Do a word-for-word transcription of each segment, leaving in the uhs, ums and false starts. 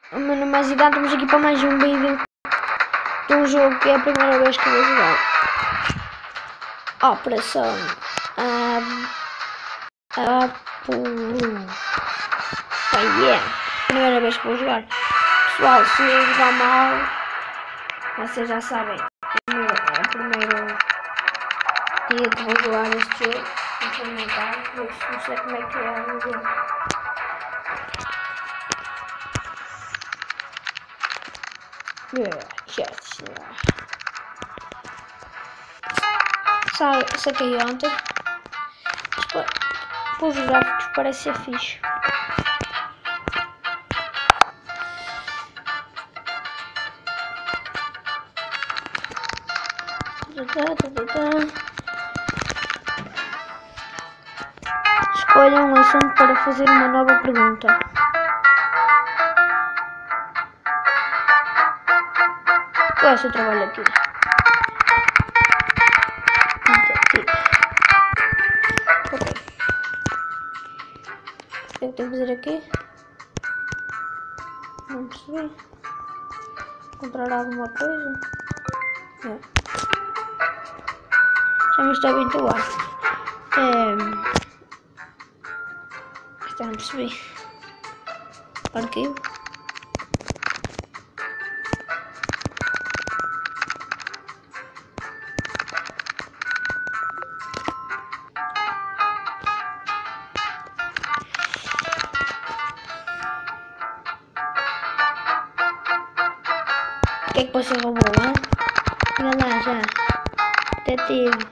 O meu nome é Zidane, estamos aqui para mais um vídeo de um jogo que é a primeira vez que vou jogar. Operação um, Apu. Oh yeah! Primeira vez que vou jogar. Pessoal, se eu jogar mal, vocês já sabem. É o primeiro dia que vou jogar este jogo. Implementar, não sei como é que é o jogo. Yeah, yes, yeah. Sa saquei ontem. Os gráficos parecem ser fixe. Escolha um assunto para fazer uma nova pergunta. Qual é o seu trabalho aqui? Ok. O que é que tenho que fazer aqui? Não percebi. Encontrar alguma coisa? É. Já me estou a habituar. É... Já não percebi. Arquivo. O que é que você roubou, hein? Olha lá já. Detetive.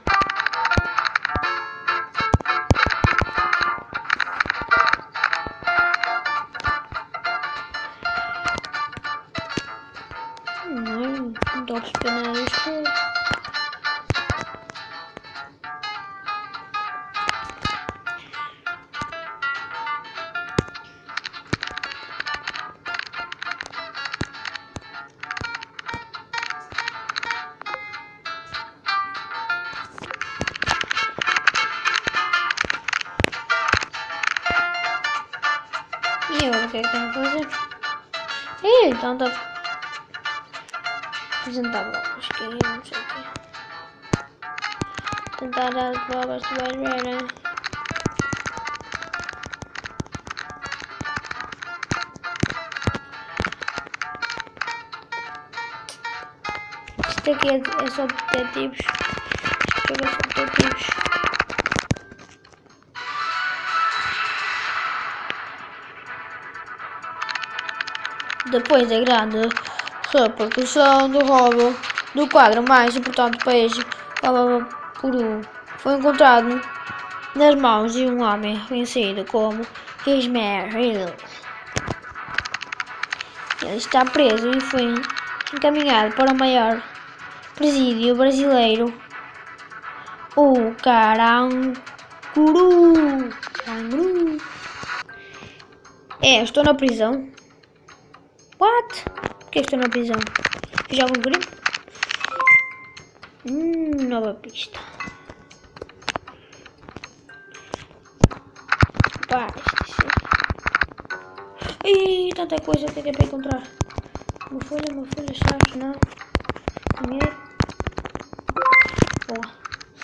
Não, não estou a perceber nada disto. E agora o que é que tenho que fazer? Ih, então está apresentar provas, que eu não sei o que. Tentar dar provas, tu vais ver, né? Isto aqui é, é só detetives. Isto aqui é só detetives. Depois da grande repercussão do roubo do quadro mais importante do país, Peru, foi encontrado nas mãos de um homem conhecido como Ismael. Ele está preso e foi encaminhado para o maior presídio brasileiro, o Caranguru. Caranguru. É, estou na prisão. What? Por que estou na prisão? Fiz algum crime? Hum, nova pista. Pá, isto é... Ih, tanta coisa que é para encontrar. Uma folha, uma folha, chaves, não. Dinheiro. Boa.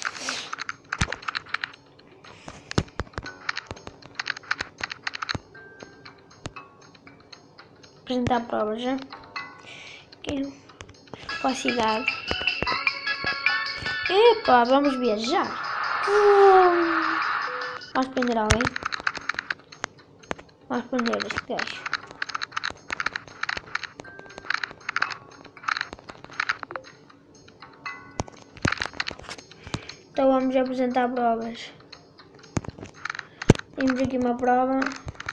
Apresentar provas, já. Aqui. Capacidade. Epa, vamos viajar. Hum. Vamos prender alguém. Vamos prender este gajo. Então vamos apresentar provas. Temos aqui uma prova.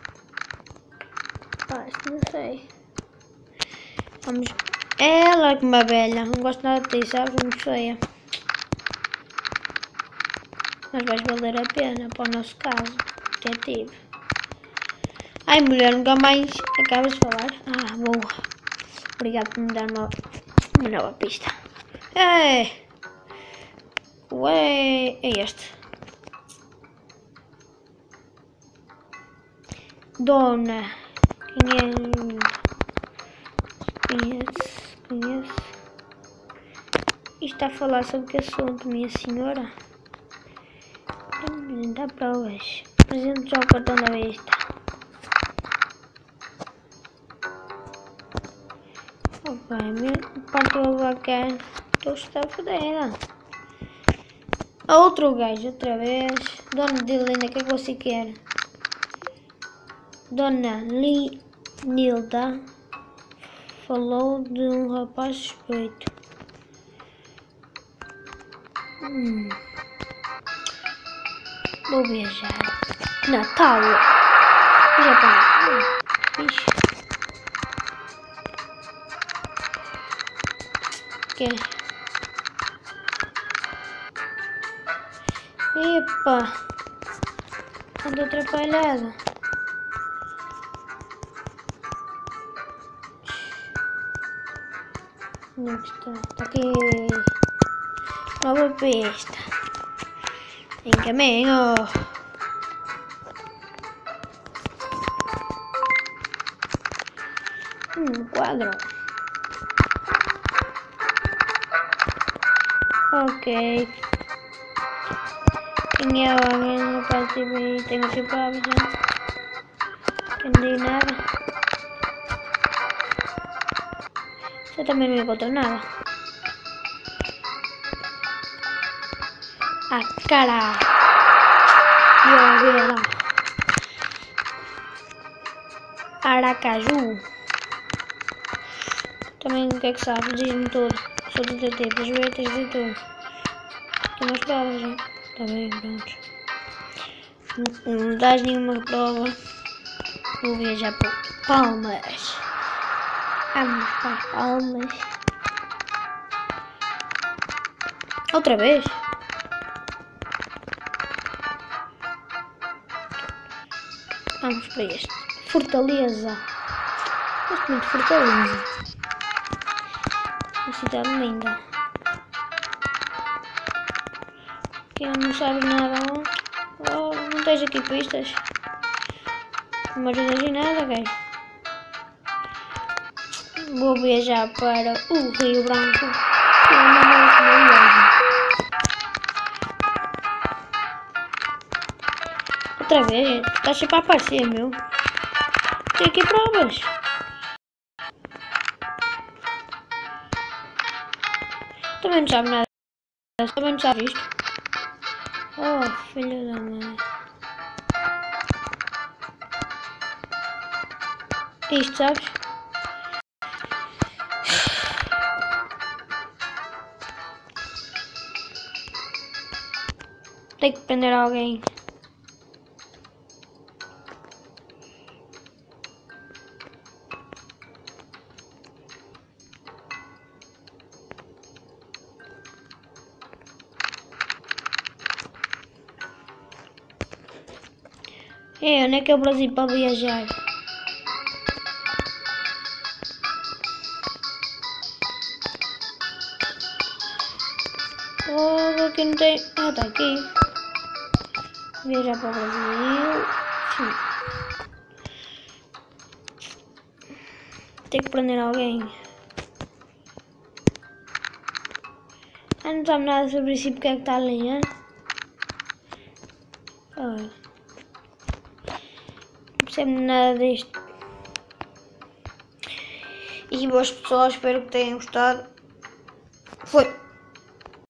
Pá, isto não sei. Vamos. Ela é uma velha. Não gosto nada de ti, sabes? Muito feia. Mas vais valer a pena para o nosso caso. Detetive. Ai, mulher, nunca mais acabas de falar. Ah, boa. Obrigado por me dar uma, uma nova pista. Ei! Ué, é este. Dona. Quem é? Conheço, conheço. Isto está a falar sobre que assunto, minha senhora? Dá provas. Apresente já o cartão da vista. Oh pai, meu parte bacana. Estou está fodida. Outro gajo, outra vez. Dona Dilina, o que é que você quer? Dona Li Nilda falou de um rapaz suspeito. Hum. Vou viajar. Natal. Japão. Hum, fixe. Que? Epa. Ando atrapalhado. Onde é que está? Está aqui. Nova pista. Em caminho. Um quadro. Ok. Quem é alguém no parte B? Tenho aqui para já. Entendi nada. Eu também não encontro nada. Ah, cara! E olha lá. Aracaju. Também o que é que sabe? Diz-me tudo. Sou detetive, deixa eu ver, tens de tudo. Tem umas provas, já. Tá bem, pronto. Não, não dás nenhuma prova. Vou viajar para Palmas. Vamos para Palmas. Outra vez? Vamos para este. Fortaleza. Gosto muito de Fortaleza. Uma cidade linda. Que não sabes nada. Oh, não tens aqui pistas. Não me ajudas em nada, gajo. Vou viajar para o Rio Branco. Que é uma boa viagem. Outra vez, está sempre a aparecer, meu. Tem aqui provas. Também não sabe nada. Também não sabe isto. Oh, filho da mãe. Isto, sabes? Tem que prender alguém. É, onde é que é o Brasil para viajar? Oh, aqui não tem... Ah, tá aqui. Viajar para o Brasil. Sim. Tem que prender alguém. Ah, não sabe nada sobre isso, porque é que está ali, hein? Oh. Não percebo nada disto. E boas pessoas, espero que tenham gostado. Foi.